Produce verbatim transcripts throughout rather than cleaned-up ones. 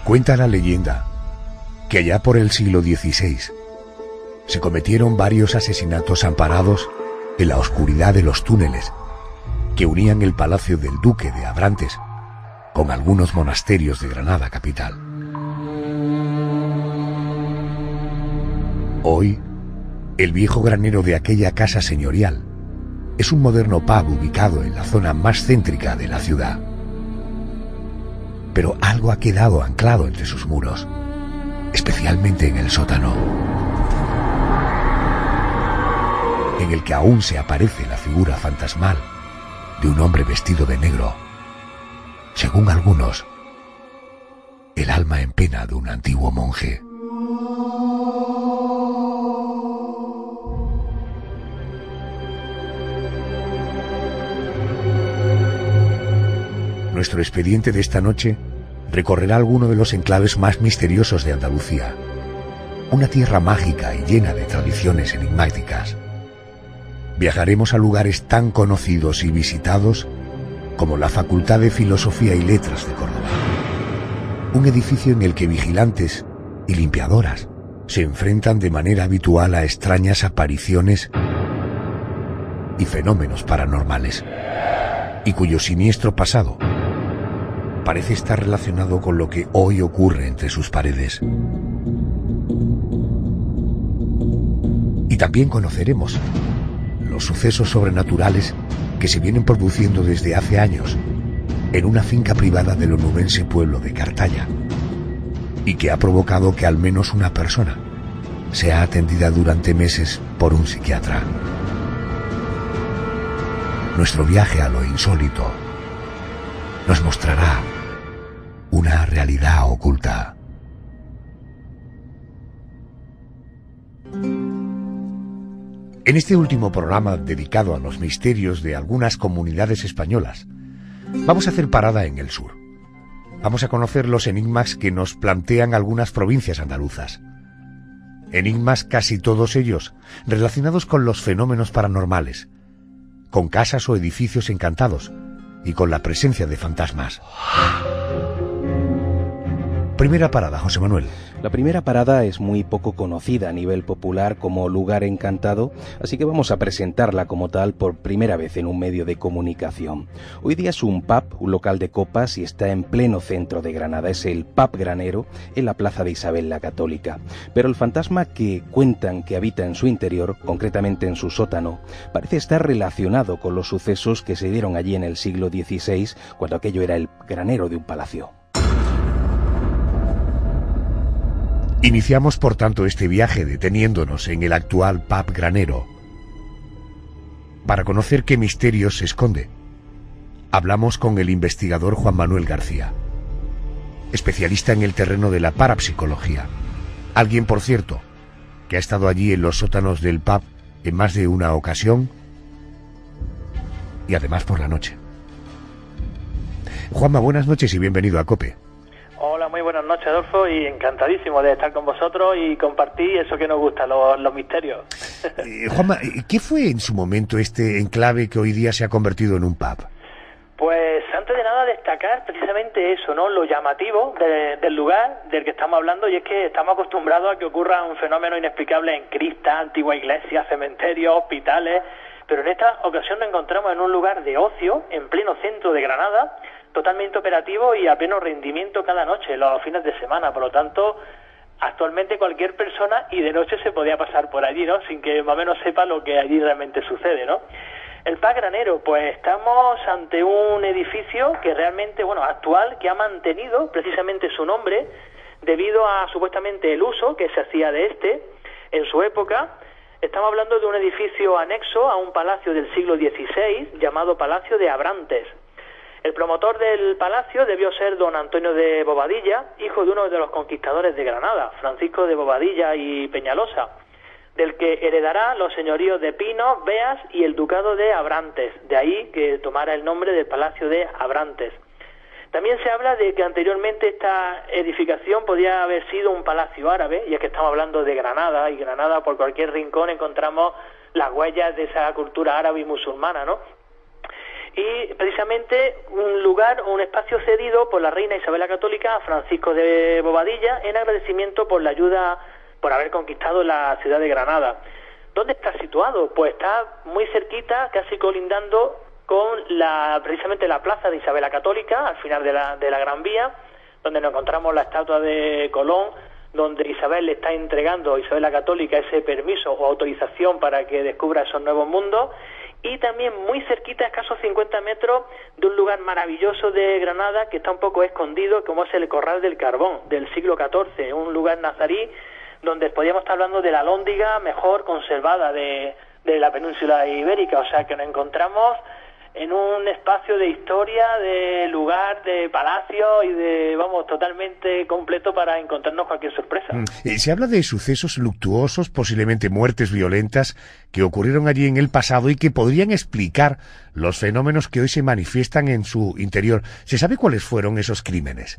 Cuenta la leyenda que allá por el siglo dieciséis se cometieron varios asesinatos amparados en la oscuridad de los túneles que unían el palacio del duque de Abrantes con algunos monasterios de Granada capital. Hoy, el viejo granero de aquella casa señorial es un moderno pub ubicado en la zona más céntrica de la ciudad. Pero algo ha quedado anclado entre sus muros, especialmente en el sótano, en el que aún se aparece la figura fantasmal de un hombre vestido de negro. Según algunos, el alma en pena de un antiguo monje. Nuestro expediente de esta noche recorrerá alguno de los enclaves más misteriosos de Andalucía, una tierra mágica y llena de tradiciones enigmáticas. Viajaremos a lugares tan conocidos y visitados como la Facultad de Filosofía y Letras de Córdoba, un edificio en el que vigilantes y limpiadoras se enfrentan de manera habitual a extrañas apariciones y fenómenos paranormales, y cuyo siniestro pasado parece estar relacionado con lo que hoy ocurre entre sus paredes. Y también conoceremos los sucesos sobrenaturales que se vienen produciendo desde hace años en una finca privada del onubense pueblo de Cartaya, y que ha provocado que al menos una persona sea atendida durante meses por un psiquiatra. Nuestro viaje a lo insólito nos mostrará una realidad oculta. En este último programa dedicado a los misterios de algunas comunidades españolas, vamos a hacer parada en el sur. Vamos a conocer los enigmas que nos plantean algunas provincias andaluzas. Enigmas casi todos ellos relacionados con los fenómenos paranormales, con casas o edificios encantados y con la presencia de fantasmas. Primera parada, José Manuel. La primera parada es muy poco conocida a nivel popular como lugar encantado, así que vamos a presentarla como tal por primera vez en un medio de comunicación. Hoy día es un pub, un local de copas, y está en pleno centro de Granada. Es el Pub Granero, en la plaza de Isabel la Católica. Pero el fantasma que cuentan que habita en su interior, concretamente en su sótano, parece estar relacionado con los sucesos que se dieron allí en el siglo dieciséis, cuando aquello era el granero de un palacio. Iniciamos, por tanto, este viaje deteniéndonos en el actual Pub Granero. Para conocer qué misterios se esconde, hablamos con el investigador Juan Manuel García, especialista en el terreno de la parapsicología. Alguien, por cierto, que ha estado allí en los sótanos del pub en más de una ocasión y además por la noche. Juanma, buenas noches y bienvenido a COPE. Hola, muy buenas noches, Adolfo, y encantadísimo de estar con vosotros y compartir eso que nos gusta, los, los misterios. Eh, Juanma, ¿qué fue en su momento este enclave que hoy día se ha convertido en un pub? Pues antes de nada destacar precisamente eso, ¿no? Lo llamativo de, del lugar del que estamos hablando, y es que estamos acostumbrados a que ocurra un fenómeno inexplicable en criptas, antiguas iglesias, cementerios, hospitales, pero en esta ocasión nos encontramos en un lugar de ocio en pleno centro de Granada, totalmente operativo y a pleno rendimiento cada noche, los fines de semana. Por lo tanto, actualmente cualquier persona y de noche se podía pasar por allí, ¿no? Sin que más o menos sepa lo que allí realmente sucede, ¿no? El Pub Granero, pues estamos ante un edificio que realmente, bueno, actual, que ha mantenido precisamente su nombre debido a supuestamente el uso que se hacía de este en su época. Estamos hablando de un edificio anexo a un palacio del siglo dieciséis llamado Palacio de Abrantes. El promotor del palacio debió ser don Antonio de Bobadilla, hijo de uno de los conquistadores de Granada, Francisco de Bobadilla y Peñalosa, del que heredará los señoríos de Pino, Beas y el ducado de Abrantes, de ahí que tomara el nombre del Palacio de Abrantes. También se habla de que anteriormente esta edificación podía haber sido un palacio árabe, y es que estamos hablando de Granada, y Granada por cualquier rincón encontramos las huellas de esa cultura árabe y musulmana, ¿no? y precisamente un lugar, un espacio cedido por la reina Isabel la Católica a Francisco de Bobadilla en agradecimiento por la ayuda, por haber conquistado la ciudad de Granada. ¿Dónde está situado? Pues está muy cerquita, casi colindando con la precisamente la plaza de Isabel la Católica, al final de la, de la Gran Vía, donde nos encontramos la estatua de Colón, donde Isabel le está entregando a Isabel la Católica ese permiso o autorización para que descubra esos nuevos mundos, y también muy cerquita, a escasos cincuenta metros, de un lugar maravilloso de Granada que está un poco escondido, como es el Corral del Carbón, del siglo catorce, un lugar nazarí donde podríamos estar hablando de la alhóndiga mejor conservada de, de la península ibérica, o sea que nos encontramos en un espacio de historia, de lugar, de palacio y de, vamos, totalmente completo para encontrarnos cualquier sorpresa. Mm. Eh, se habla de sucesos luctuosos, posiblemente muertes violentas, que ocurrieron allí en el pasado y que podrían explicar los fenómenos que hoy se manifiestan en su interior. ¿Se sabe cuáles fueron esos crímenes?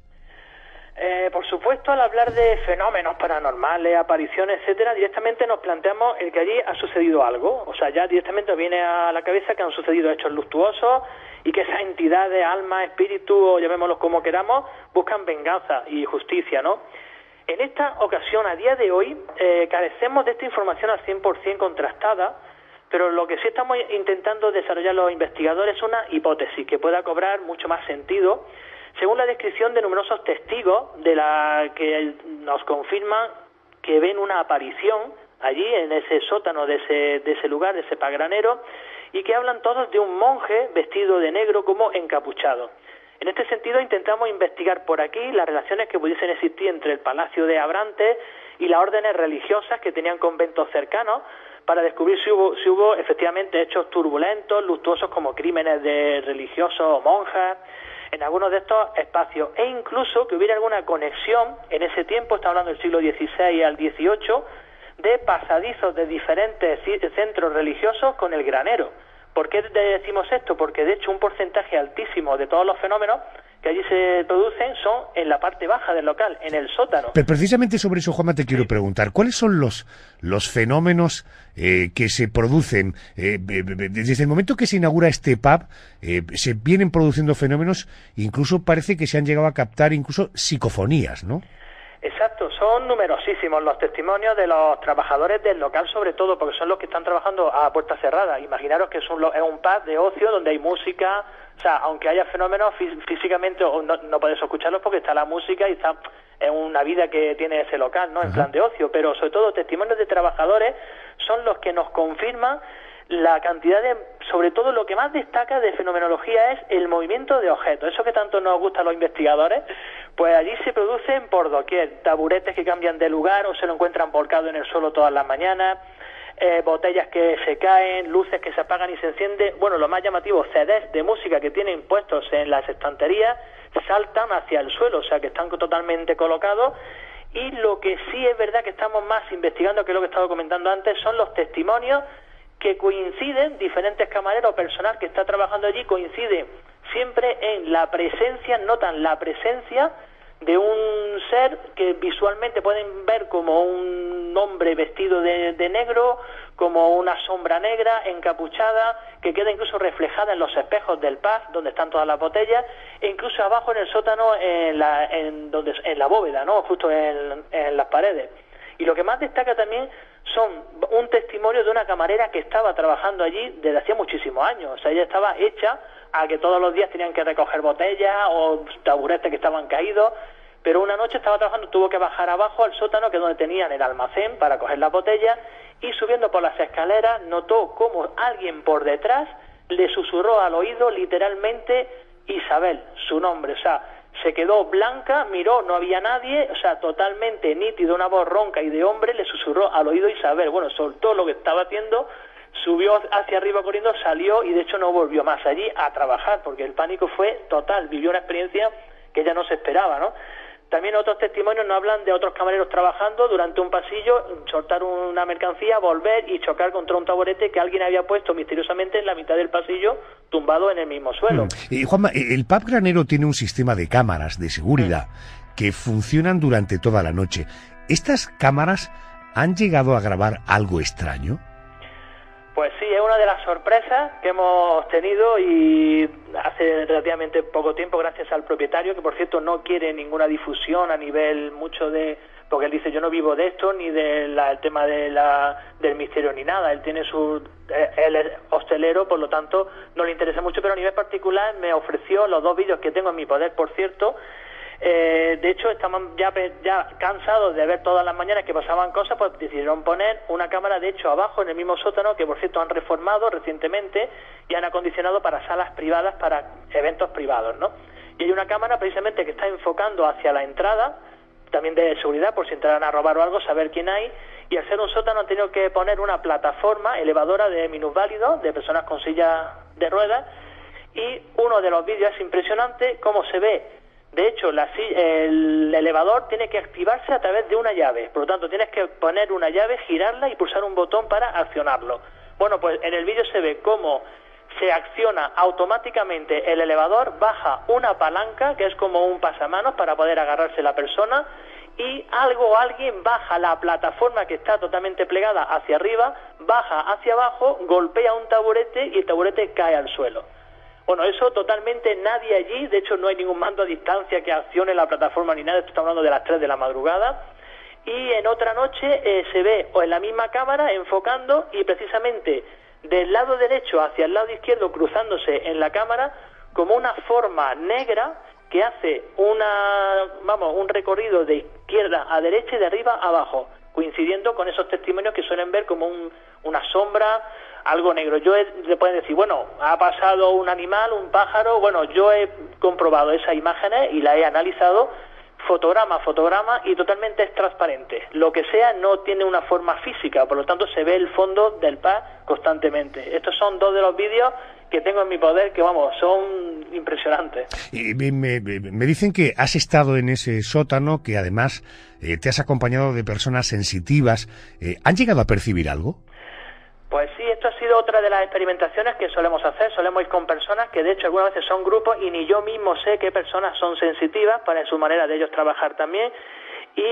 Eh, por supuesto, al hablar de fenómenos paranormales, apariciones, etcétera, directamente nos planteamos el que allí ha sucedido algo. O sea, ya directamente nos viene a la cabeza que han sucedido hechos luctuosos y que esas entidades, almas, espíritus, o llamémoslos como queramos, buscan venganza y justicia, ¿no? En esta ocasión, a día de hoy, eh, carecemos de esta información al cien por cien contrastada, pero lo que sí estamos intentando desarrollar los investigadores es una hipótesis que pueda cobrar mucho más sentido, según la descripción de numerosos testigos de la que nos confirman que ven una aparición allí en ese sótano de ese, de ese lugar, de ese pagranero, y que hablan todos de un monje vestido de negro como encapuchado. En este sentido intentamos investigar por aquí las relaciones que pudiesen existir entre el Palacio de Abrantes y las órdenes religiosas que tenían conventos cercanos, para descubrir si hubo, si hubo efectivamente hechos turbulentos, luctuosos como crímenes de religiosos o monjas en algunos de estos espacios, e incluso que hubiera alguna conexión en ese tiempo, estamos hablando del siglo dieciséis al dieciocho, de pasadizos de diferentes centros religiosos con el granero. ¿Por qué decimos esto? Porque de hecho un porcentaje altísimo de todos los fenómenos que allí se producen son en la parte baja del local, en el sótano. Pero precisamente sobre eso, Juanma, te quiero preguntar, ¿cuáles son los, los fenómenos eh, que se producen? Eh, desde el momento que se inaugura este pub, eh, se vienen produciendo fenómenos, incluso parece que se han llegado a captar incluso psicofonías, ¿no? Exacto, son numerosísimos los testimonios de los trabajadores del local, sobre todo, porque son los que están trabajando a puerta cerrada. Imaginaros que es un, es un pub de ocio donde hay música, o sea, aunque haya fenómenos fí físicamente no, no podéis escucharlos porque está la música y está en una vida que tiene ese local, ¿no? En Ajá. plan de ocio, pero sobre todo testimonios de trabajadores son los que nos confirman la cantidad de, sobre todo lo que más destaca de fenomenología es el movimiento de objetos, eso que tanto nos gusta a los investigadores, pues allí se producen por doquier, taburetes que cambian de lugar o se lo encuentran volcado en el suelo todas las mañanas, eh, botellas que se caen, luces que se apagan y se encienden, bueno, lo más llamativo, C Ds de música que tienen puestos en las estanterías, saltan hacia el suelo, o sea que están totalmente colocados. Y lo que sí es verdad que estamos más investigando, que es lo que he estado comentando antes, son los testimonios que coinciden, diferentes camareros, personal que está trabajando allí, coincide siempre en la presencia, notan la presencia de un ser que visualmente pueden ver como un hombre vestido de, de negro, como una sombra negra, encapuchada, que queda incluso reflejada en los espejos del pub, donde están todas las botellas, e incluso abajo en el sótano, en la, en donde, en la bóveda, ¿no? Justo en, en las paredes. Y lo que más destaca también son un testimonio de una camarera que estaba trabajando allí desde hacía muchísimos años. O sea, ella estaba hecha a que todos los días tenían que recoger botellas o taburetes que estaban caídos, pero una noche estaba trabajando, tuvo que bajar abajo al sótano, que es donde tenían el almacén para coger las botellas, y subiendo por las escaleras notó como alguien por detrás le susurró al oído literalmente Isabel, su nombre. O sea, se quedó blanca, miró, no había nadie, o sea, totalmente nítido, una voz ronca y de hombre, le susurró al oído Isabel. Bueno, soltó lo que estaba haciendo, subió hacia arriba corriendo, salió y de hecho no volvió más allí a trabajar, porque el pánico fue total, vivió una experiencia que ella no se esperaba, ¿no? También otros testimonios nos hablan de otros camareros trabajando durante un pasillo, soltar una mercancía, volver y chocar contra un taburete que alguien había puesto misteriosamente en la mitad del pasillo, tumbado en el mismo suelo. Mm. Eh, Juanma, el pub granero tiene un sistema de cámaras de seguridad mm. que funcionan durante toda la noche. ¿Estas cámaras han llegado a grabar algo extraño? Pues sí, es una de las sorpresas que hemos tenido y hace relativamente poco tiempo, gracias al propietario, que por cierto no quiere ninguna difusión a nivel mucho de... porque él dice, yo no vivo de esto, ni del de tema de la, del misterio, ni nada. Él tiene su... él es hostelero, por lo tanto no le interesa mucho, pero a nivel particular me ofreció los dos vídeos que tengo en mi poder, por cierto. Eh, de hecho, estamos ya, ya cansados de ver todas las mañanas que pasaban cosas, pues decidieron poner una cámara, de hecho, abajo en el mismo sótano, que por cierto han reformado recientemente y han acondicionado para salas privadas, para eventos privados, ¿no? Y hay una cámara precisamente que está enfocando hacia la entrada, también de seguridad, por si entraran a robar o algo, saber quién hay, y al ser un sótano han tenido que poner una plataforma elevadora de minusválidos, de personas con sillas de ruedas, y uno de los vídeos es impresionante cómo se ve. De hecho, la, el elevador tiene que activarse a través de una llave, por lo tanto tienes que poner una llave, girarla y pulsar un botón para accionarlo. Bueno, pues en el vídeo se ve cómo se acciona automáticamente el elevador, baja una palanca que es como un pasamanos para poder agarrarse la persona, y algo o alguien baja la plataforma que está totalmente plegada hacia arriba, baja hacia abajo, golpea un taburete y el taburete cae al suelo. Bueno, eso totalmente nadie allí, de hecho no hay ningún mando a distancia que accione la plataforma ni nada, esto está hablando de las tres de la madrugada. Y en otra noche eh, se ve o en la misma cámara enfocando y precisamente del lado derecho hacia el lado izquierdo cruzándose en la cámara como una forma negra que hace una, vamos, un recorrido de izquierda a derecha y de arriba a abajo, coincidiendo con esos testimonios que suelen ver como un, una sombra, algo negro. Yo he, le pueden decir, bueno, ha pasado un animal, un pájaro, bueno, yo he comprobado esas imágenes y las he analizado fotograma a fotograma y totalmente es transparente. Lo que sea no tiene una forma física, por lo tanto se ve el fondo del P A constantemente. Estos son dos de los vídeos que tengo en mi poder que, vamos, son impresionantes. Y me, me, me dicen que has estado en ese sótano, que además eh, te has acompañado de personas sensitivas. Eh, ¿Han llegado a percibir algo? Pues sí, esto ha sido otra de las experimentaciones que solemos hacer. Solemos ir con personas que de hecho algunas veces son grupos y ni yo mismo sé qué personas son sensitivas para su manera de ellos trabajar también. Y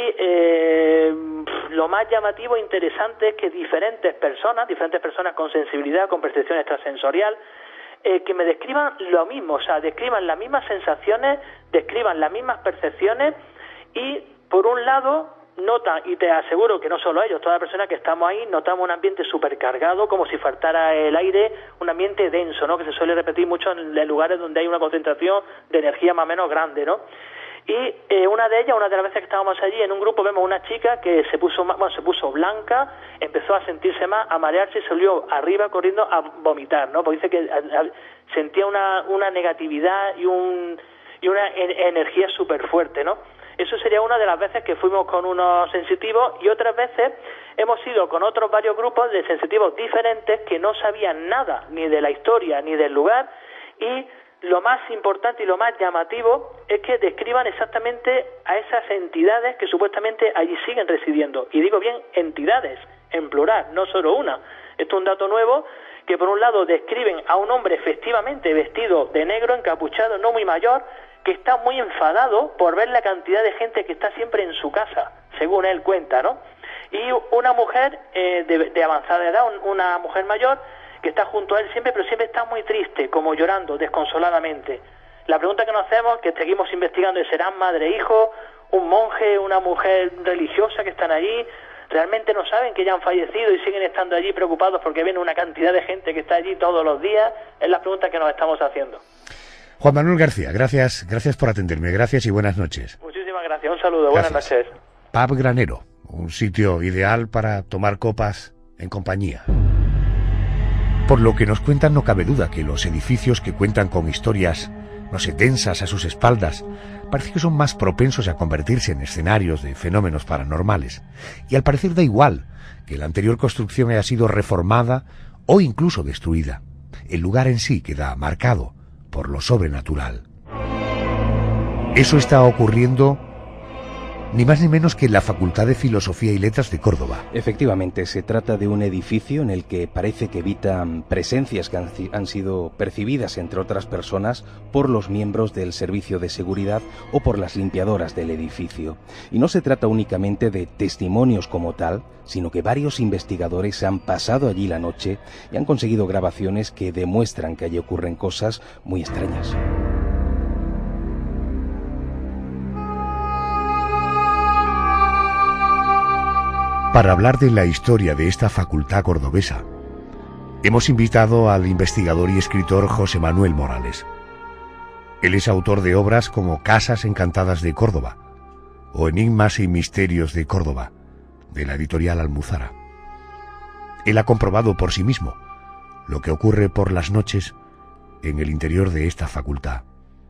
eh, lo más llamativo e interesante es que diferentes personas, diferentes personas con sensibilidad, con percepción extrasensorial, eh, que me describan lo mismo, o sea, describan las mismas sensaciones, describan las mismas percepciones y por un lado notan, y te aseguro que no solo ellos, toda la persona que estamos ahí, notamos un ambiente supercargado, como si faltara el aire, un ambiente denso, ¿no?, que se suele repetir mucho en lugares donde hay una concentración de energía más o menos grande, ¿no? Y eh, una de ellas, una de las veces que estábamos allí, en un grupo vemos una chica que se puso, bueno, se puso blanca, empezó a sentirse más, a marearse y salió arriba corriendo a vomitar, ¿no? Porque dice que a, a, sentía una, una negatividad y, un, y una en, energía súper fuerte, ¿no? Eso sería una de las veces que fuimos con unos sensitivos y otras veces hemos ido con otros varios grupos de sensitivos diferentes que no sabían nada, ni de la historia ni del lugar, y lo más importante y lo más llamativo es que describan exactamente a esas entidades que supuestamente allí siguen residiendo. Y digo bien, entidades, en plural, no solo una. Esto es un dato nuevo que por un lado describen a un hombre efectivamente vestido de negro, encapuchado, no muy mayor, que está muy enfadado por ver la cantidad de gente que está siempre en su casa, según él cuenta, ¿no? Y una mujer eh, de, de avanzada edad, un, una mujer mayor, que está junto a él siempre, pero siempre está muy triste, como llorando, desconsoladamente. La pregunta que nos hacemos, que seguimos investigando, es: ¿serán madre e hijo, un monje, una mujer religiosa que están allí? ¿Realmente no saben que ya han fallecido y siguen estando allí preocupados porque ven una cantidad de gente que está allí todos los días? Es la pregunta que nos estamos haciendo. Juan Manuel García, gracias, gracias por atenderme, gracias y buenas noches. Muchísimas gracias, un saludo, gracias. Buenas noches. Pub Granero, un sitio ideal para tomar copas en compañía. Por lo que nos cuentan, no cabe duda que los edificios que cuentan con historias, no sé, densas a sus espaldas, parece que son más propensos a convertirse en escenarios de fenómenos paranormales. Y al parecer da igual que la anterior construcción haya sido reformada o incluso destruida. El lugar en sí queda marcado por lo sobrenatural. Eso está ocurriendo ni más ni menos que la Facultad de Filosofía y Letras de Córdoba. Efectivamente, se trata de un edificio en el que parece que habitan presencias que han, han sido percibidas, entre otras personas, por los miembros del servicio de seguridad o por las limpiadoras del edificio. Y no se trata únicamente de testimonios como tal, sino que varios investigadores han pasado allí la noche y han conseguido grabaciones que demuestran que allí ocurren cosas muy extrañas. Para hablar de la historia de esta facultad cordobesa, hemos invitado al investigador y escritor José Manuel Morales. Él es autor de obras como Casas Encantadas de Córdoba o Enigmas y Misterios de Córdoba, de la editorial Almuzara. Él ha comprobado por sí mismo lo que ocurre por las noches en el interior de esta facultad.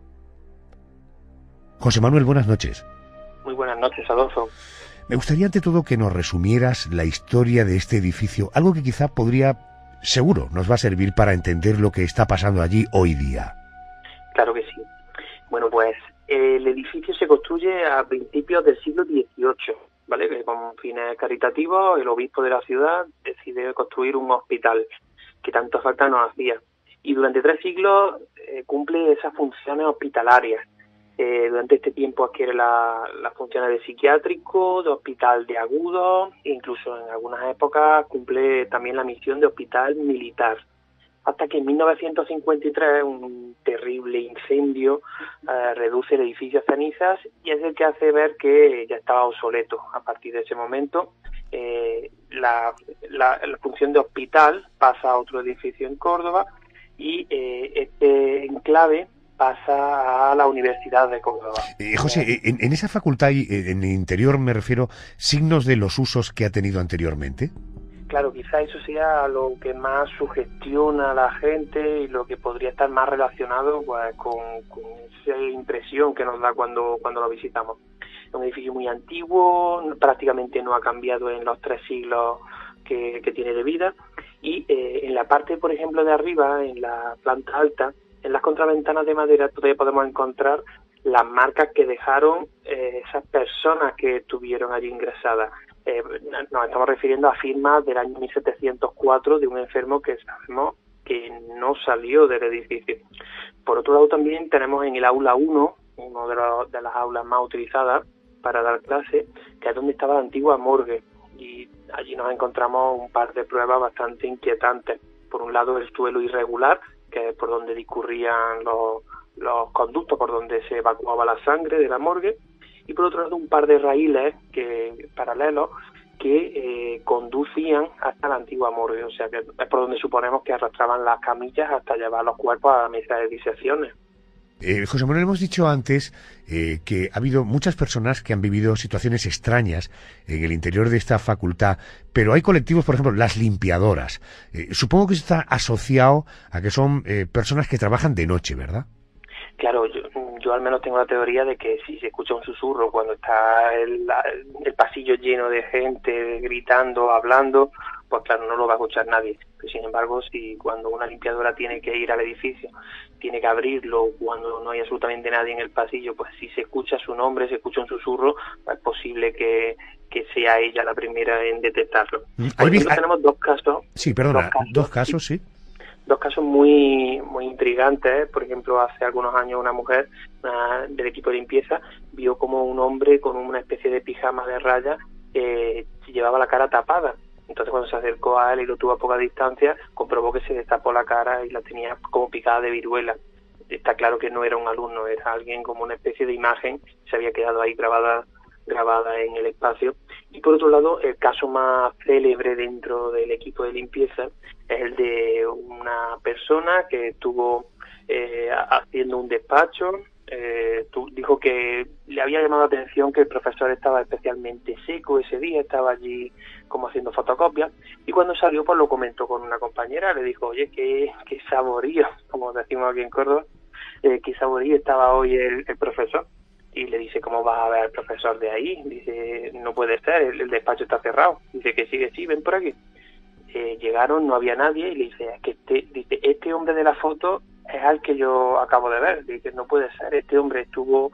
José Manuel, buenas noches. Muy buenas noches, Adolfo. Me gustaría ante todo que nos resumieras la historia de este edificio, algo que quizá podría, seguro, nos va a servir para entender lo que está pasando allí hoy día. Claro que sí. Bueno, pues el edificio se construye a principios del siglo dieciocho, ¿vale? Que con fines caritativos el obispo de la ciudad decide construir un hospital que tanta falta nos hacía. Y durante tres siglos eh, cumple esas funciones hospitalarias. Eh, durante este tiempo adquiere la, las funciones de psiquiátrico, de hospital de agudos, e incluso en algunas épocas cumple también la misión de hospital militar. Hasta que en mil novecientos cincuenta y tres un terrible incendio eh, reduce el edificio a cenizas y es el que hace ver que ya estaba obsoleto. A partir de ese momento eh, la, la, la función de hospital pasa a otro edificio en Córdoba y eh, este enclave pasa a la Universidad de Córdoba. Eh, José, en, en esa facultad, en el interior me refiero, ¿signos de los usos que ha tenido anteriormente? Claro, quizá eso sea lo que más sugestiona a la gente y lo que podría estar más relacionado pues, con, con esa impresión que nos da cuando, cuando lo visitamos. Es un edificio muy antiguo, prácticamente no ha cambiado en los tres siglos que, que tiene de vida y eh, en la parte, por ejemplo, de arriba, en la planta alta, en las contraventanas de madera todavía podemos encontrar las marcas que dejaron eh, esas personas que estuvieron allí ingresadas. Eh, nos estamos refiriendo a firmas del año mil setecientos cuatro de un enfermo que sabemos que no salió del edificio. Por otro lado también tenemos en el aula uno, una de, los, de las aulas más utilizadas para dar clase, que es donde estaba la antigua morgue. Y allí nos encontramos un par de pruebas bastante inquietantes. Por un lado el suelo irregular, que es por donde discurrían los, los conductos, por donde se evacuaba la sangre de la morgue, y por otro lado un par de raíles que, paralelos que eh, conducían hasta la antigua morgue, o sea que es por donde suponemos que arrastraban las camillas hasta llevar los cuerpos a la mesa de disecciones. Eh, José Manuel, hemos dicho antes eh, que ha habido muchas personas que han vivido situaciones extrañas en el interior de esta facultad, pero hay colectivos, por ejemplo, las limpiadoras. Eh, supongo que está asociado a que son eh, personas que trabajan de noche, ¿verdad? Claro, yo, yo al menos tengo la teoría de que si se escucha un susurro cuando está el, el pasillo lleno de gente gritando, hablando, pues claro, no lo va a escuchar nadie. Pero sin embargo, si cuando una limpiadora tiene que ir al edificio, tiene que abrirlo cuando no hay absolutamente nadie en el pasillo, pues si se escucha su nombre, se escucha un susurro, pues es posible que, que sea ella la primera en detectarlo. Por ejemplo, tenemos dos casos. Sí, perdona, dos casos, dos casos sí. Dos casos muy muy intrigantes. Por ejemplo, hace algunos años una mujer una, del equipo de limpieza vio como un hombre con una especie de pijama de rayas eh, llevaba la cara tapada. Entonces cuando se acercó a él y lo tuvo a poca distancia, comprobó que se destapó la cara y la tenía como picada de viruela. Está claro que no era un alumno, era alguien como una especie de imagen, se había quedado ahí grabada grabada en el espacio. Y por otro lado, el caso más célebre dentro del equipo de limpieza es el de una persona que estuvo eh, haciendo un despacho. Eh, tú, dijo que le había llamado la atención que el profesor estaba especialmente seco ese día, estaba allí como haciendo fotocopias, y cuando salió pues lo comentó con una compañera, le dijo, oye, qué, qué saborío, como decimos aquí en Córdoba, eh, qué saborío estaba hoy el, el profesor. Y le dice, ¿cómo vas a ver al profesor de ahí? Dice, no puede ser, el, el despacho está cerrado. Dice que sí, que sí, ven por aquí. Eh, llegaron, no había nadie, y le dice, es que este, dice, este hombre de la foto es al que yo acabo de ver. Dice, no puede ser, este hombre estuvo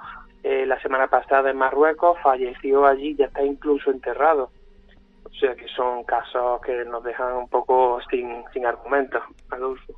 eh, la semana pasada en Marruecos, falleció allí, ya está incluso enterrado. O sea que son casos que nos dejan un poco sin, sin argumentos, Adolfo.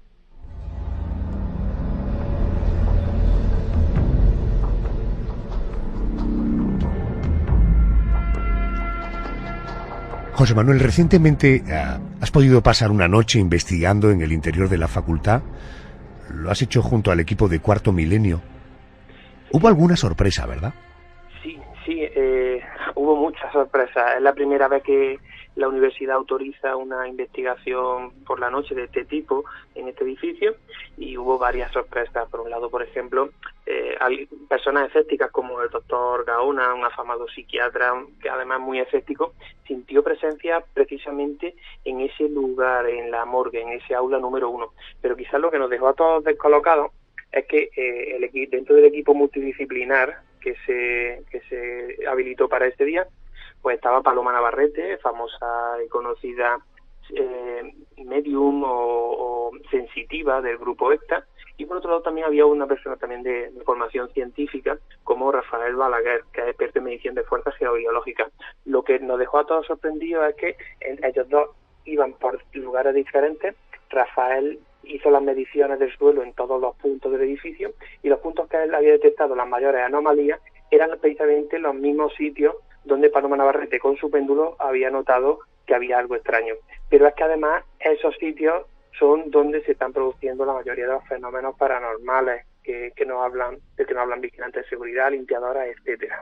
José Manuel, recientemente uh, has podido pasar una noche investigando en el interior de la facultad. Lo has hecho junto al equipo de Cuarto Milenio. Hubo alguna sorpresa, ¿verdad? Sí, sí, eh, hubo muchas sorpresas. Es la primera vez que la universidad autoriza una investigación por la noche de este tipo en este edificio, y hubo varias sorpresas. Por un lado, por ejemplo, eh, hay personas escépticas como el doctor Gaona, un afamado psiquiatra que además muy escéptico, sintió presencia precisamente en ese lugar, en la morgue, en ese aula número uno. Pero quizás lo que nos dejó a todos descolocados es que eh, el equipo, dentro del equipo multidisciplinar que se, que se habilitó para este día, pues estaba Paloma Navarrete, famosa y conocida eh, medium o, o sensitiva del grupo ECTA, y por otro lado también había una persona también de, de formación científica como Rafael Balaguer, que es experto en medición de fuerzas geobiológicas. Lo que nos dejó a todos sorprendidos es que ellos dos iban por lugares diferentes. Rafael hizo las mediciones del suelo en todos los puntos del edificio, y los puntos que él había detectado las mayores anomalías eran precisamente los mismos sitios donde Paloma Navarrete con su péndulo había notado que había algo extraño. Pero es que además esos sitios son donde se están produciendo la mayoría de los fenómenos paranormales que, que nos hablan, de que nos hablan vigilantes de seguridad, limpiadoras, etcétera.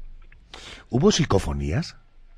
¿Hubo psicofonías?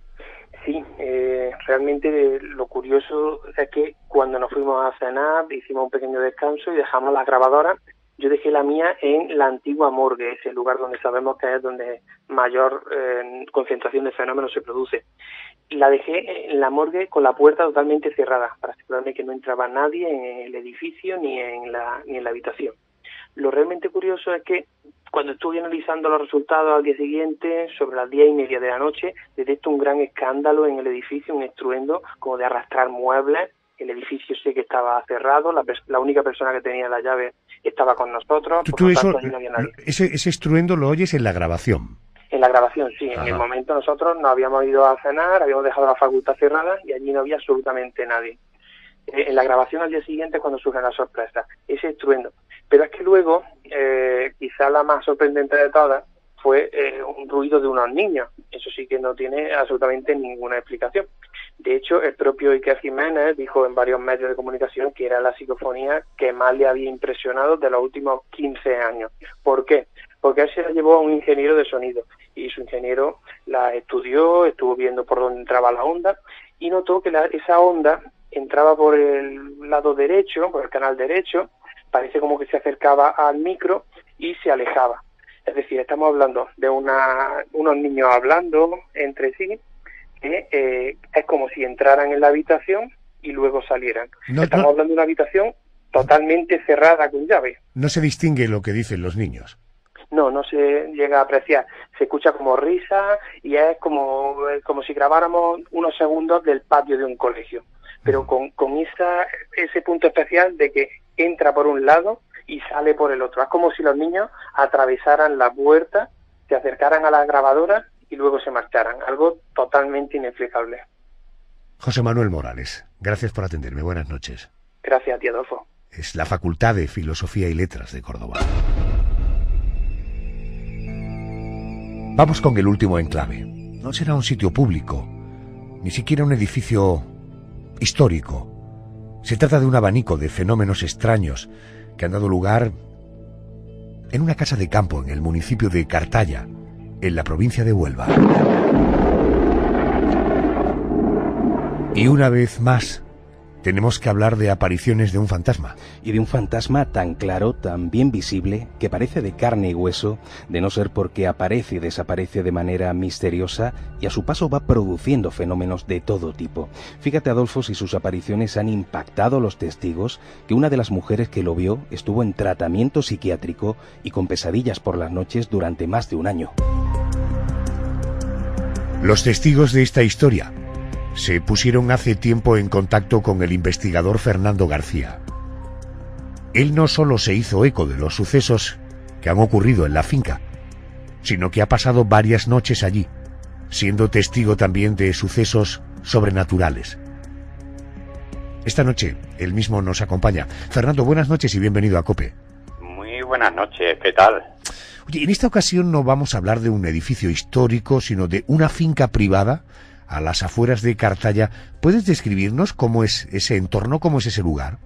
Sí, eh, realmente lo curioso es que cuando nos fuimos a cenar hicimos un pequeño descanso y dejamos las grabadoras. Yo dejé la mía en la antigua morgue, ese lugar donde sabemos que es donde mayor eh, concentración de fenómenos se produce. La dejé en la morgue con la puerta totalmente cerrada, para asegurarme que no entraba nadie en el edificio ni en la, ni en la habitación. Lo realmente curioso es que cuando estuve analizando los resultados al día siguiente, sobre las diez y media de la noche, detecto un gran escándalo en el edificio, un estruendo como de arrastrar muebles. El edificio sí que estaba cerrado, la, la única persona que tenía la llave estaba con nosotros, ¿Tú, por tú lo eso, tanto allí no había nadie. Ese, ese estruendo lo oyes en la grabación? En la grabación, sí. Ajá. En el momento nosotros nos habíamos ido a cenar, habíamos dejado la facultad cerrada y allí no había absolutamente nadie. Eh, en la grabación al día siguiente es cuando surge la sorpresa, ese estruendo. Pero es que luego, eh, quizá la más sorprendente de todas, fue eh, un ruido de unos niños. Eso sí que no tiene absolutamente ninguna explicación. De hecho, el propio Iker Jiménez dijo en varios medios de comunicación que era la psicofonía que más le había impresionado de los últimos quince años. ¿Por qué? Porque él se la llevó a un ingeniero de sonido y su ingeniero la estudió, estuvo viendo por dónde entraba la onda y notó que la, esa onda entraba por el lado derecho, por el canal derecho, parece como que se acercaba al micro y se alejaba. Es decir, estamos hablando de una, unos niños hablando entre sí, que eh, es como si entraran en la habitación y luego salieran. No, estamos no, hablando de una habitación totalmente cerrada con llave. No se distingue lo que dicen los niños. No, no se llega a apreciar. Se escucha como risa y es como, como si grabáramos unos segundos del patio de un colegio. Pero con, con esa, ese punto especial de que entra por un lado y sale por el otro. Es como si los niños atravesaran la puerta, se acercaran a las grabadoras y luego se marcharan. Algo totalmente inexplicable. José Manuel Morales, gracias por atenderme. Buenas noches. Gracias a ti, Adolfo. Es la Facultad de Filosofía y Letras de Córdoba. Vamos con el último enclave. No será un sitio público, ni siquiera un edificio histórico. Se trata de un abanico de fenómenos extraños que han dado lugar en una casa de campo en el municipio de Cartaya, en la provincia de Huelva. Y una vez más, tenemos que hablar de apariciones de un fantasma. Y de un fantasma tan claro, tan bien visible, que parece de carne y hueso, de no ser porque aparece y desaparece de manera misteriosa y a su paso va produciendo fenómenos de todo tipo. Fíjate, Adolfo, si sus apariciones han impactado a los testigos, que una de las mujeres que lo vio estuvo en tratamiento psiquiátrico y con pesadillas por las noches durante más de un año. Los testigos de esta historia se pusieron hace tiempo en contacto con el investigador Fernando García. Él no solo se hizo eco de los sucesos que han ocurrido en la finca, sino que ha pasado varias noches allí, siendo testigo también de sucesos sobrenaturales. Esta noche, él mismo nos acompaña. Fernando, buenas noches y bienvenido a COPE. Muy buenas noches, ¿qué tal? Oye, en esta ocasión no vamos a hablar de un edificio histórico, sino de una finca privada a las afueras de Cartaya. ¿Puedes describirnos cómo es ese entorno, cómo es ese lugar?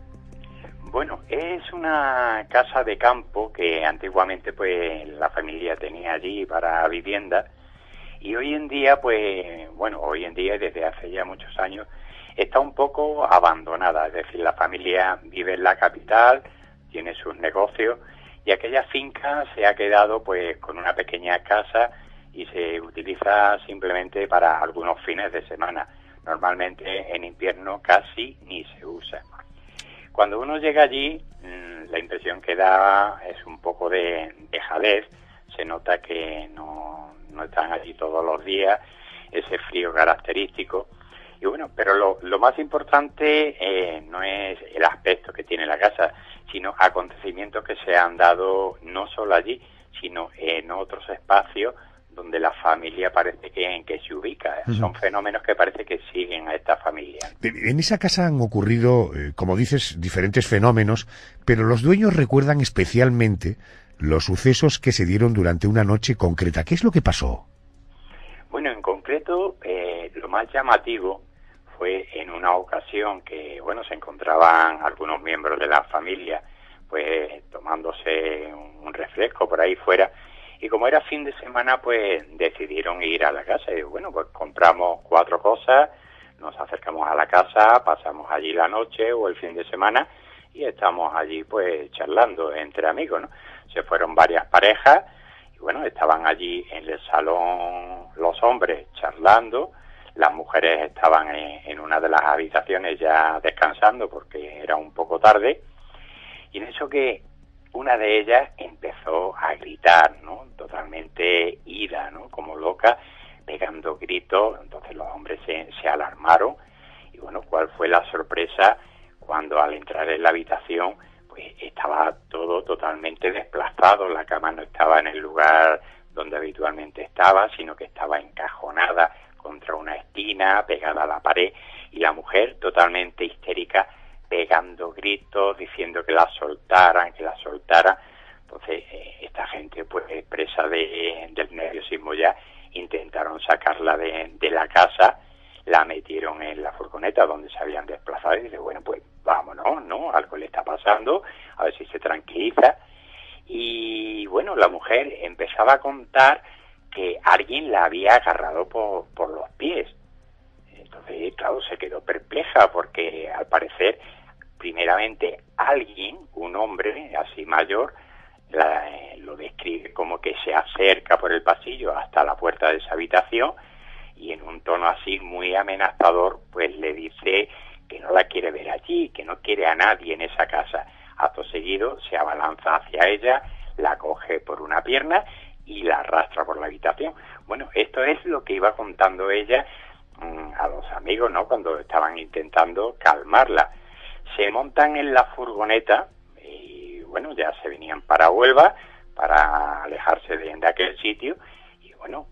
Bueno, es una casa de campo que antiguamente pues la familia tenía allí para vivienda, y hoy en día pues, bueno, hoy en día y desde hace ya muchos años está un poco abandonada, es decir, la familia vive en la capital, tiene sus negocios, y aquella finca se ha quedado pues con una pequeña casa y se utiliza simplemente para algunos fines de semana. Normalmente en invierno casi ni se usa. Cuando uno llega allí, la impresión que da es un poco de dejadez, se nota que no, no están allí todos los días, ese frío característico. Y bueno, pero lo, lo más importante eh, no es el aspecto que tiene la casa, sino acontecimientos que se han dado no solo allí, sino en otros espacios donde la familia parece que, que se ubica. Uh-huh. Son fenómenos que parece que siguen a esta familia. En esa casa han ocurrido, eh, como dices, diferentes fenómenos, pero los dueños recuerdan especialmente los sucesos que se dieron durante una noche concreta. ¿Qué es lo que pasó? Bueno, en concreto, eh, lo más llamativo fue en una ocasión que, bueno, se encontraban algunos miembros de la familia, pues, tomándose un refresco por ahí fuera, y como era fin de semana, pues, decidieron ir a la casa, y bueno, pues compramos cuatro cosas, nos acercamos a la casa, pasamos allí la noche o el fin de semana, y estamos allí, pues, charlando entre amigos, ¿no? Se fueron varias parejas, y bueno, estaban allí en el salón los hombres charlando, las mujeres estaban en, en una de las habitaciones ya descansando porque era un poco tarde, y en eso que una de ellas empezó a gritar, ¿no? Totalmente ida, ¿no? Como loca, pegando gritos. Entonces los hombres se, se alarmaron, y bueno, ¿cuál fue la sorpresa cuando al entrar en la habitación pues estaba todo totalmente desplazado? La cama no estaba en el lugar donde habitualmente estaba, sino que estaba encajonada contra una esquina, pegada a la pared, y la mujer totalmente histérica, pegando gritos, diciendo que la soltaran, que la soltaran. Entonces, eh, esta gente, pues, presa de, del nerviosismo ya, intentaron sacarla de, de la casa, la metieron en la furgoneta donde se habían desplazado, y dice, bueno, pues, vámonos, ¿no? Algo le está pasando, a ver si se tranquiliza. Y, bueno, la mujer empezaba a contar que alguien la había agarrado por, por los pies. Entonces, claro, se quedó perpleja porque, al parecer, primeramente alguien, un hombre así mayor, la, eh, lo describe como que se acerca por el pasillo hasta la puerta de esa habitación, y en un tono así muy amenazador, pues le dice que no la quiere ver allí, que no quiere a nadie en esa casa. Acto seguido se abalanza hacia ella, la coge por una pierna y la arrastra por la habitación. Bueno, esto es lo que iba contando ella mmm, a los amigos, ¿no? Cuando estaban intentando calmarla. Se montan en la furgoneta y, bueno, ya se venían para Huelva, para alejarse de, de aquel sitio, y, bueno,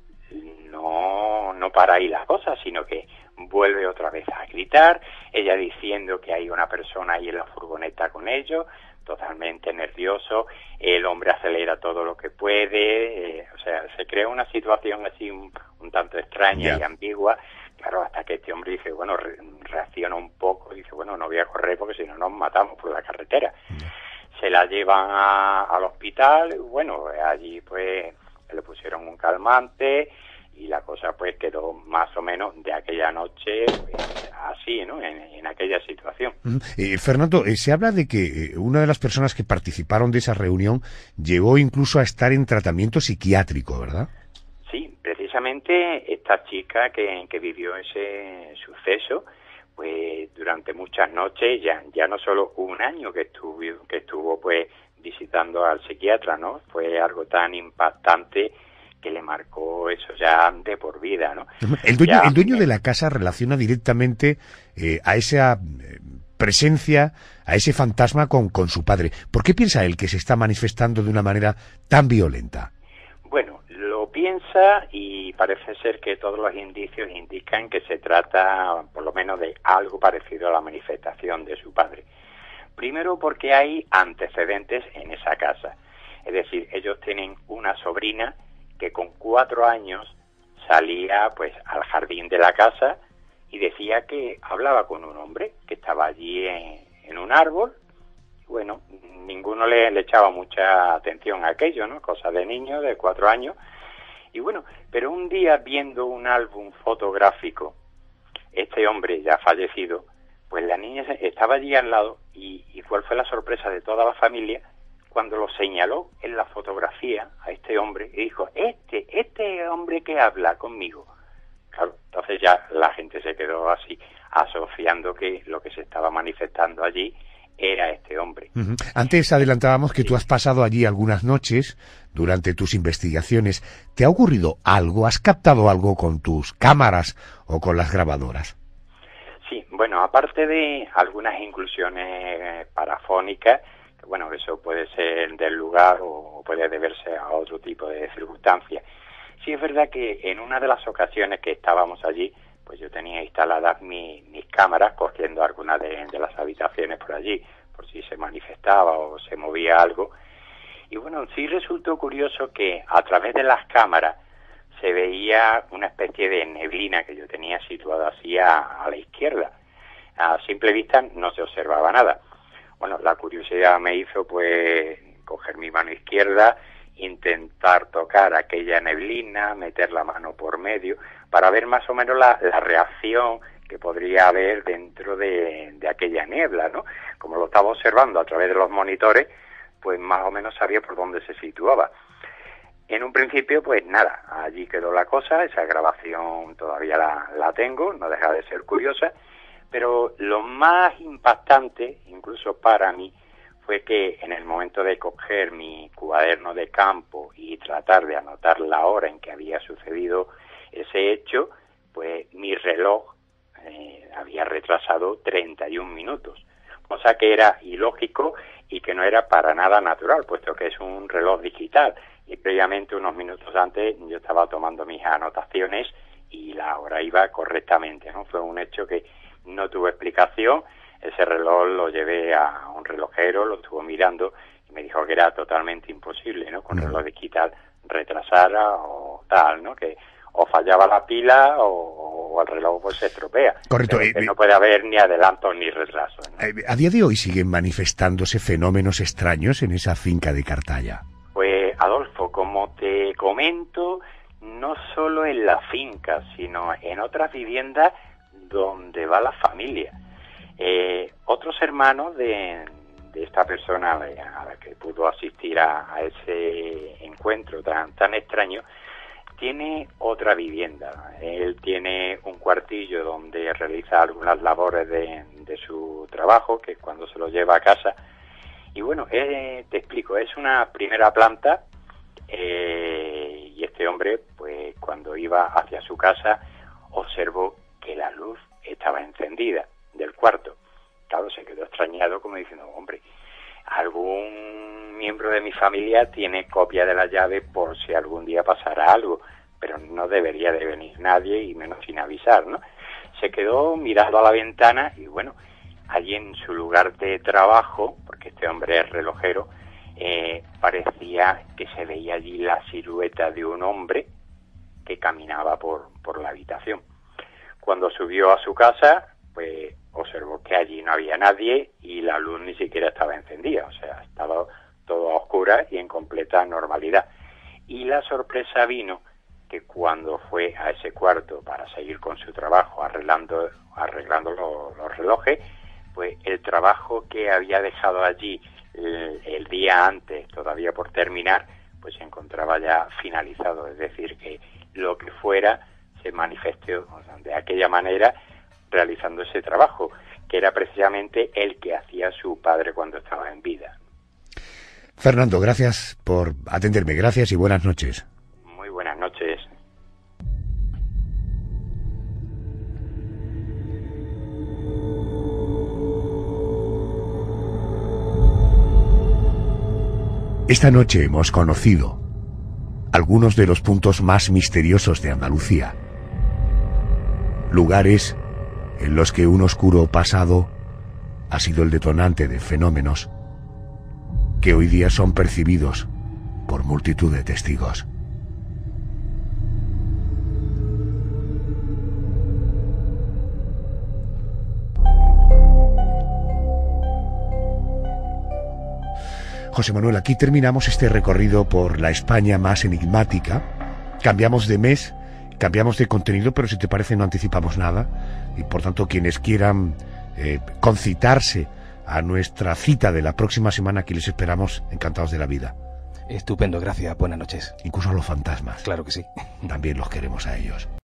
no, no para ahí las cosas, sino que vuelve otra vez a gritar, ella diciendo que hay una persona ahí en la furgoneta con ellos, totalmente nervioso, el hombre acelera todo lo que puede, eh, o sea, se crea una situación así un, un tanto extraña yeah. y ambigua, claro, hasta que este hombre dice, bueno, re, reacciona un poco, dice, bueno, no voy a correr porque si no nos matamos por la carretera. Yeah. Se la llevan a, al hospital, bueno, allí pues le pusieron un calmante, y la cosa pues quedó más o menos de aquella noche pues, así, ¿no? En, en aquella situación. Uh-huh. Eh, Fernando, eh, se habla de que eh, una de las personas que participaron de esa reunión llegó incluso a estar en tratamiento psiquiátrico, ¿verdad? Sí, precisamente esta chica que, que vivió ese suceso, pues durante muchas noches, ya, ya no solo un año que estuvo, que estuvo pues visitando al psiquiatra, ¿no? Fue algo tan impactante que le marcó eso ya de por vida, ¿no? El dueño, ya, el dueño de la casa relaciona directamente eh, a esa eh, presencia, a ese fantasma con, con su padre. ¿Por qué piensa él que se está manifestando de una manera tan violenta? Bueno, lo piensa y parece ser que todos los indicios indican que se trata por lo menos de algo parecido a la manifestación de su padre. Primero porque hay antecedentes en esa casa. Es decir, ellos tienen una sobrina que con cuatro años salía pues al jardín de la casa y decía que hablaba con un hombre que estaba allí en, en un árbol. Bueno, ninguno le, le echaba mucha atención a aquello, ¿no? Cosa de niño de cuatro años. Y bueno, pero un día viendo un álbum fotográfico, este hombre ya fallecido, pues la niña estaba allí al lado y, y cuál fue la sorpresa de toda la familia cuando lo señaló en la fotografía a este hombre y dijo, este, este hombre que habla conmigo. Claro, entonces ya la gente se quedó así, asociando que lo que se estaba manifestando allí era este hombre. Uh-huh. Antes adelantábamos que sí. Tú has pasado allí algunas noches durante tus investigaciones. ¿Te ha ocurrido algo? ¿Has captado algo con tus cámaras o con las grabadoras? Sí, bueno, aparte de algunas inclusiones parafónicas, bueno, eso puede ser del lugar o puede deberse a otro tipo de circunstancias. Sí es verdad que en una de las ocasiones que estábamos allí, pues yo tenía instaladas mi, mis cámaras cogiendo algunas de, de las habitaciones por allí, por si se manifestaba o se movía algo. Y bueno, sí resultó curioso que a través de las cámaras se veía una especie de neblina que yo tenía situada así a, a la izquierda. A simple vista no se observaba nada. Bueno, la curiosidad me hizo pues coger mi mano izquierda, intentar tocar aquella neblina, meter la mano por medio, para ver más o menos la, la reacción que podría haber dentro de, de aquella niebla, ¿no? Como lo estaba observando a través de los monitores, pues más o menos sabía por dónde se situaba. En un principio, pues nada, allí quedó la cosa, esa grabación todavía la, la tengo, no deja de ser curiosa, pero lo más impactante, incluso para mí, fue que en el momento de coger mi cuaderno de campo y tratar de anotar la hora en que había sucedido ese hecho, pues mi reloj eh, había retrasado treinta y un minutos, cosa que era ilógico y que no era para nada natural, puesto que es un reloj digital. Y previamente, unos minutos antes, yo estaba tomando mis anotaciones y la hora iba correctamente, ¿no? Fue un hecho que no tuvo explicación. Ese reloj lo llevé a un relojero, lo estuvo mirando y me dijo que era totalmente imposible, ¿no? Con reloj digital retrasara o tal, ¿no? Que o fallaba la pila o, o el reloj pues se estropea. Correcto. Eh, no puede haber ni adelanto ni retraso, ¿no? A día de hoy siguen manifestándose fenómenos extraños en esa finca de Cartaya. Pues, Adolfo, como te comento, no solo en la finca, sino en otras viviendas donde va la familia. Eh, otros hermanos de, de esta persona a la que pudo asistir a, a ese encuentro tan, tan extraño, tiene otra vivienda. Él tiene un cuartillo donde realiza algunas labores de, de su trabajo, que es cuando se lo lleva a casa. Y bueno, eh, te explico, es una primera planta eh, y este hombre, pues cuando iba hacia su casa, observó que la luz estaba encendida del cuarto. Claro, se quedó extrañado como diciendo, hombre, algún miembro de mi familia tiene copia de la llave por si algún día pasara algo, pero no debería de venir nadie y menos sin avisar, ¿no? Se quedó mirando a la ventana y bueno, allí en su lugar de trabajo, porque este hombre es relojero, eh, parecía que se veía allí la silueta de un hombre que caminaba por, por la habitación. Cuando subió a su casa, pues observó que allí no había nadie y la luz ni siquiera estaba encendida, o sea, estaba todo a oscuras y en completa normalidad. Y la sorpresa vino que cuando fue a ese cuarto para seguir con su trabajo arreglando, arreglando los, los relojes, pues el trabajo que había dejado allí el, el día antes, todavía por terminar, pues se encontraba ya finalizado, es decir, que lo que fuera se manifestó, o sea, de aquella manera, realizando ese trabajo, que era precisamente el que hacía su padre cuando estaba en vida. Fernando, gracias por atenderme, gracias y buenas noches. Muy buenas noches. Esta noche hemos conocido algunos de los puntos más misteriosos de Andalucía. Lugares en los que un oscuro pasado ha sido el detonante de fenómenos que hoy día son percibidos por multitud de testigos. José Manuel, aquí terminamos este recorrido por la España más enigmática. Cambiamos de mes, cambiamos de contenido, pero si te parece no anticipamos nada. Y por tanto, quienes quieran eh, concitarse a nuestra cita de la próxima semana, aquí les esperamos encantados de la vida. Estupendo, gracias, buenas noches. Incluso a los fantasmas. Claro que sí. También los queremos a ellos.